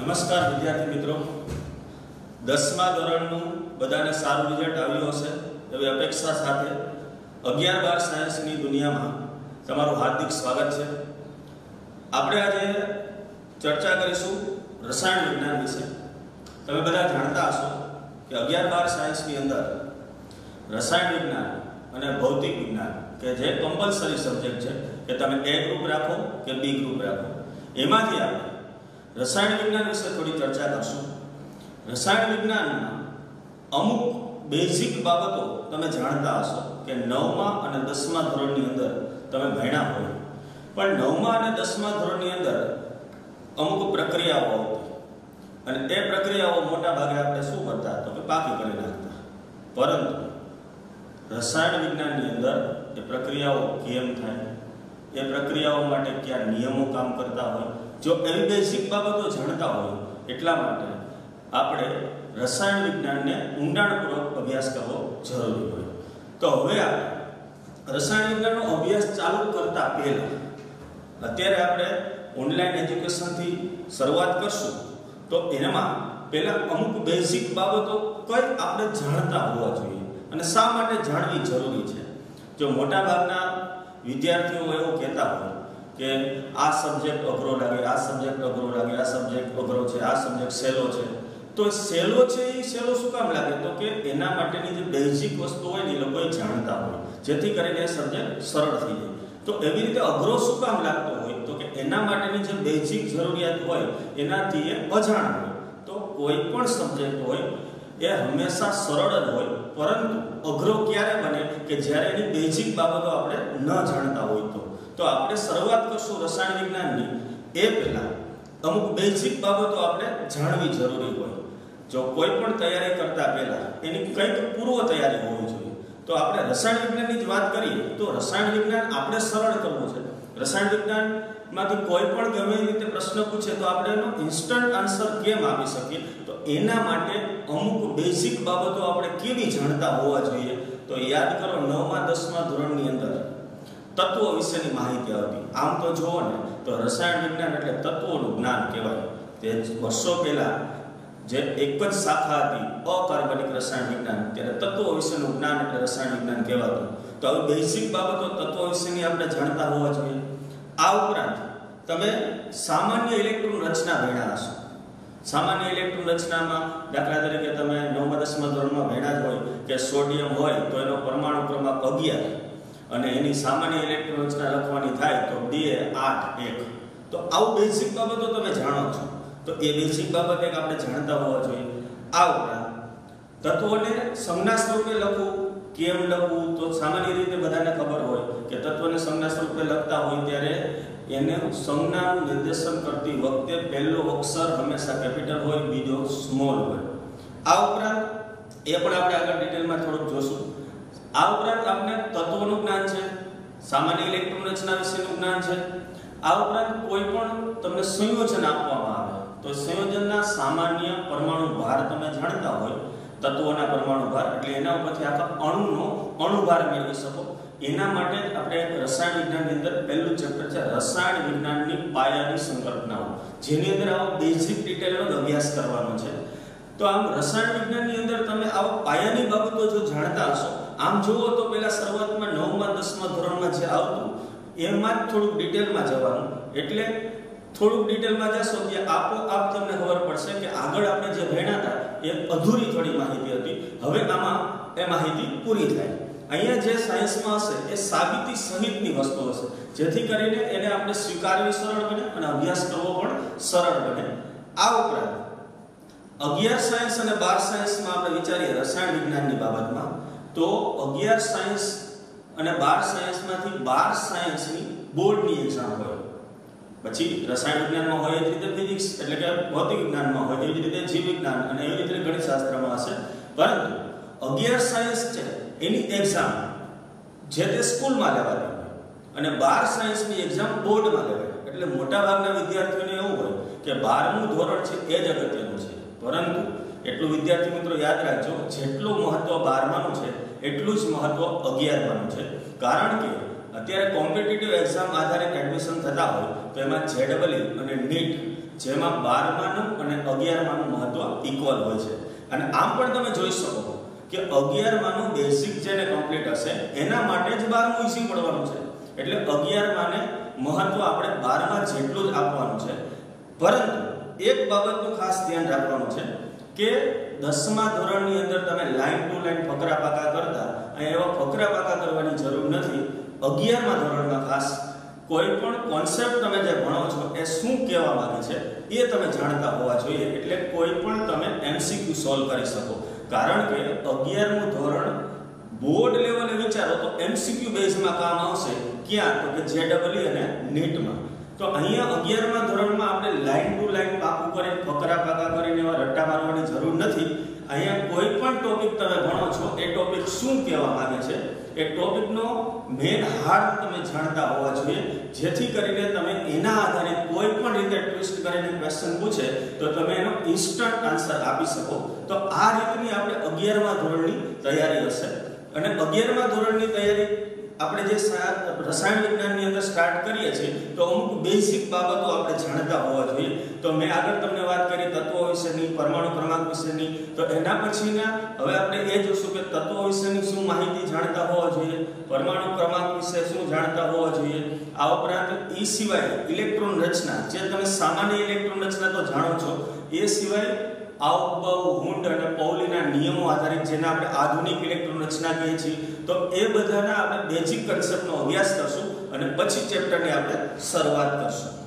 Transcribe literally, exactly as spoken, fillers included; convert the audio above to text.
નમસ્કાર વિદ્યાર્થી મિત્રો, દસમા ધોરણનું બધાને સારું રિઝલ્ટ આવ્યું હશે એવી અપેક્ષા સાથે અગિયાર બાર સાયન્સની દુનિયામાં તમારું હાર્દિક સ્વાગત છે। આપણે આજે ચર્ચા કરીશું રસાયણ વિજ્ઞાન વિશે। તમે બધા જાણતા હશો કે અગિયાર બાર સાયન્સની અંદર રસાયણ વિજ્ઞાન અને ભૌતિક વિજ્ઞાન કે જે કમ્પલસરી સબ્જેક્ટ છે કે તમે એ ગ્રુપ રાખો કે બી ગ્રુપ રાખો, એમાંથી આપણે રસાયણ વિજ્ઞાન વિશે થોડી ચર્ચા કરશું। રસાયણ વિજ્ઞાનમાં અમુક બેઝિક બાબતો તમે જાણતા હશો કે નવમા અને દસમા ધોરણની અંદર તમે ભણ્યા હોય, પણ નવમા અને દસમા ધોરણની અંદર અમુક પ્રક્રિયાઓ આવતી અને એ પ્રક્રિયાઓ મોટા ભાગે આપણે શું કરતા તો કે પાકી કરી નાખતા, પરંતુ રસાયણ વિજ્ઞાનની અંદર એ પ્રક્રિયાઓ કેમ થાય, એ પ્રક્રિયાઓ માટે કયા નિયમો કામ કરતા હોય, જો એવી બેઝિક બાબતો જાણતા હોય એટલા માટે આપણે રસાયણ વિજ્ઞાનને ઊંડાણપૂર્વક અભ્યાસ કરવો જરૂરી હોય। તો હવે આપણે રસાયણ વિજ્ઞાનનો અભ્યાસ ચાલુ કરતા પહેલા અત્યારે આપણે ઓનલાઈન એજ્યુકેશનથી શરૂઆત કરશું, તો એમાં પહેલા અમુક બેઝિક બાબતો કઈ આપણે જાણતા હોવા જોઈએ અને શા માટે જાણવી જરૂરી છે। જો મોટા ભાગના વિદ્યાર્થીઓ એવું કહેતા હોય કે આ સબ્જેક્ટ અઘરો લાગે, આ સબ્જેક્ટ અઘરો લાગે, આ સબ્જેક્ટ અઘરો છે, આ સબ્જેક્ટ સહેલો છે, તો સહેલો છે એ સહેલો શું કામ લાગે તો કે એના માટેની જે બેઝિક વસ્તુ હોય ને એ લોકો જાણતા હોય, જેથી કરીને એ સબ્જેક્ટ સરળ થઈ જાય। તો એવી રીતે અઘરો શું કામ લાગતો હોય તો કે એના માટેની જે બેઝિક જરૂરિયાત હોય એનાથી એ અજાણ હોય। તો કોઈ પણ સબ્જેક્ટ હોય એ હંમેશા સરળ જ હોય, પરંતુ અઘરો ક્યારે બને કે જ્યારે એની બેઝિક બાબતો આપણે ન જાણતા હોય તો તો આપણે શરૂઆત કરશું રસાયણ વિજ્ઞાનની એ પહેલા અમુક બેઝિક બાબતો આપણે જાણવી જરૂરી હોય। જો કોઈ પણ તૈયારી કરતા પહેલા એની કંઈક પૂર્વ તૈયારી હોવી જોઈએ। તો આપણે રસાયણ વિજ્ઞાનની જ વાત કરીએ તો રસાયણ વિજ્ઞાન આપણે સરળ કરવું છે। રસાયણ વિજ્ઞાનમાંથી કોઈ પણ ગમે એ રીતે પ્રશ્ન પૂછે તો આપણે એનો ઇન્સ્ટન્ટ આન્સર કેમ આપી શકીએ, તો એના માટે અમુક બેઝિક બાબતો આપણે કેવી જાણતા હોવા જોઈએ। તો યાદ કરો, નવમા દસમા ધોરણની અંદર તત્વો વિશેની માહિતી આવતી। આમ તો જુઓ ને તો રસાયણ વિજ્ઞાન એટલે તત્વોનું જ્ઞાન કહેવાય। તે વર્ષો પહેલા જે એક જ શાખા હતી અકાર્બનિક રસાયણ વિજ્ઞાન, ત્યારે તત્વો વિશેનું જ્ઞાન એટલે રસાયણ વિજ્ઞાન કહેવાતું। તો આવી બેઝિક બાબતો તત્વો વિશેની આપણે જાણતા હોવા જોઈએ। આ ઉપરાંત તમે સામાન્ય ઇલેક્ટ્રોન રચના ભણ્યા હશો। સામાન્ય ઇલેક્ટ્રોન રચનામાં દાખલા તરીકે તમે નવમા દસમા ધોરણમાં ભણ્યા જ હોય કે સોડિયમ હોય તો એનો પરમાણુ ક્રમાંક અગિયાર અને એની સામાન્ય ઇલેક્ટ્રોન રચના લખવાની થાય તો બે આઠ એક। તો આવું બેઝિક બાબતો તમે જાણો છો, તો એ બેઝિક બાબત એક આપણે જાણતા હોવા જોઈએ। આ ઉપરાંત તત્વોને સંજ્ઞા સ્વરૂપે લખવું કેમ લખવું, તો સામાન્ય રીતે બધાને ખબર હોય કે તત્વોને સંજ્ઞા સ્વરૂપે લખતા હોય ત્યારે એને સંજ્ઞાનું નિર્દેશન કરતી વખતે પહેલો અક્ષર હંમેશા કેપિટલ હોય, બીજો સ્મોલ હોય। આ ઉપરાંત એ પણ આપણે આગળ ડિટેલમાં થોડુંક જોશું। આ ઉપરાંત આપણે તત્વોનું જ્ઞાન છે, સામાન્ય ઇલેક્ટ્રોન રચના વિશેનું જ્ઞાન છે। આ ઉપરાંત કોઈ પણ તમને સંયોજન આપવામાં આવે તો સંયોજનના સામાન્ય પરમાણુ ભાર તમે જાણતા હોય, તત્વોના પરમાણુ ભાર એટલે એના ઉપરથી આખા અણુનો અણુભાર મેળવી શકો। એના માટે જ આપણે રસાયણ વિજ્ઞાનની અંદર પહેલું ચેપ્ટર છે રસાયણ વિજ્ઞાનની પાયાની સંકલ્પનાઓ, જેની અંદર આવો બેઝિક ડિટેલનો અભ્યાસ કરવાનો છે। તો આમ રસાયણ વિજ્ઞાનની અંદર તમે આવા પાયાની બાબતો જો જાણતા હશો, આમ જુઓ તો પહેલા શરૂઆતમાં નવમા દસમા ધોરણમાં જે આવતું એમાં જ થોડુંક ડિટેલમાં જવાનું, એટલે થોડુંક ડિટેલમાં જશો કે આપોઆપ તમને ખબર પડશે કે આગળ આપણે જે ભણ્યા હતા એ અધૂરી થોડી માહિતી હતી, હવે આમાં એ માહિતી પૂરી થાય। અહીંયા જે સાયન્સમાં હશે એ સાબિતી સહિતની વસ્તુ હશે, જેથી કરીને એને આપણે સ્વીકારવી સરળ બને અને અભ્યાસ કરવો પણ સરળ બને। આ ઉપરાંત અગિયાર સાયન્સ અને બાર સાયન્સમાં આપણે વિચારીએ રસાયણ વિજ્ઞાનની બાબતમાં, તો અગિયાર સાયન્સ અને બાર સાયન્સમાંથી બાર સાયન્સની બોર્ડની એક્ઝામ હોય, પછી રસાયણ વિજ્ઞાનમાં હોય એ જ રીતે ફિઝિક્સ એટલે કે ભૌતિક વિજ્ઞાનમાં હોય એવી જ રીતે જીવ વિજ્ઞાન અને એવી રીતે ગણિતશાસ્ત્રમાં હશે, પરંતુ અગિયાર સાયન્સ છે એની એક્ઝામ જે તે સ્કૂલમાં લેવાતી હોય અને બાર સાયન્સની એક્ઝામ બોર્ડમાં લેવાય। એટલે મોટાભાગના વિદ્યાર્થીઓને એવું હોય કે બારમું ધોરણ છે એ જ અગત્યનું છે, પરંતુ એટલું વિદ્યાર્થી મિત્રો યાદ રાખજો, જેટલું મહત્વ બારમાનું છે એટલું જ મહત્વ અગિયારમાનું છે। કારણ કે અત્યારે કોમ્પિટિટિવ એક્ઝામ આધારિત એડમિશન થતા હોય તો એમાં જેડબલઈ અને નીટ જેમાં બારમાનું અને અગિયારમાનું મહત્વ ઇક્વલ હોય છે. અને આમ પણ તમે જોઈ શકો કે અગિયારમાનું બેઝિક જેને કમ્પ્લીટ હશે એના માટે જ બારમું ઈઝી પડવાનું છે. એટલે અગિયારમાને મહત્વ આપણે બારમા જેટલું જ આપવાનું છે. પરંતુ એક બાબતનું ખાસ ધ્યાન રાખવાનું છે કે દસમા ધોરણની અંદર તમે લાઈન ટુ લાઈન ફકરા પાકા કરતા અને એવા ફકરા પાકા કરવાની જરૂર નથી. અગિયારમા ધોરણમાં ખાસ કોઈ પણ કોન્સેપ્ટ તમે જે ભણો છો એ શું કહેવા માંગે છે એ તમે જાણતા હોવા જોઈએ. એટલે કોઈ પણ તમે એમસીક્યુ સોલ્વ કરી શકો. કારણ કે અગિયારમું ધોરણ બોર્ડ લેવલે વિચારો તો એમસીક્યુ બેઝમાં કામ આવશે. ક્યાં? તો કે જેડબલઈ અને નીટમાં. તો અહીંયા અગિયારમા ધોરણમાં આપણે લાઈન ટુ લાઈન પાકું કરીને ફકરા પાકા કરીને એવા રટ્ટા મારવાની જરૂર નથી. અહીંયા કોઈ પણ ટોપિક તમે ભણો છો એ ટોપિક શું કહેવા માંગે છે એ ટોપિકનો મેઇન હાર્ટ તમે જાણતા હોવા જોઈએ, જેથી કરીને તમે એના આધારે કોઈ પણ રીતે ટ્વિસ્ટ કરીને ક્વેશ્ચન પૂછે તો તમે એનો ઇન્સ્ટન્ટ આન્સર આપી શકો. તો આ રીતની આપણે અગિયારમા ધોરણની તૈયારી હશે. અને અગિયારમા ધોરણની તૈયારી આપણે જે રસાયણ વિજ્ઞાનની અંદર સ્ટાર્ટ કરીએ છીએ તો અમુક બેઝિક બાબતો આપણે જાણતા હોવા જોઈએ. તો મેં આગળ તમને વાત કરી તત્વો વિશેની, પરમાણુ ક્રમાંક વિશેની. તો એના પછીના હવે આપણે એ જોશું કે તત્વો વિશેની શું માહિતી જાણતા હોવા જોઈએ, પરમાણુ ક્રમાંક વિશે શું જાણતા હોવા જોઈએ. આ ઉપરાંત એ સિવાય ઇલેક્ટ્રોન રચના, જે તમે સામાન્ય ઇલેક્ટ્રોન રચના તો જાણો છો, એ સિવાય આઉટબાઉ, હુન્ડ અને પૌલીના નિયમો આધારિત જેને આપણે આધુનિક ઇલેક્ટ્રોન રચના કહીએ છીએ, તો એ બધાના આપણે બેઝિક કન્સેપ્ટનો અભ્યાસ કરશું અને પછી ચેપ્ટરની આપણે શરૂઆત કરશું.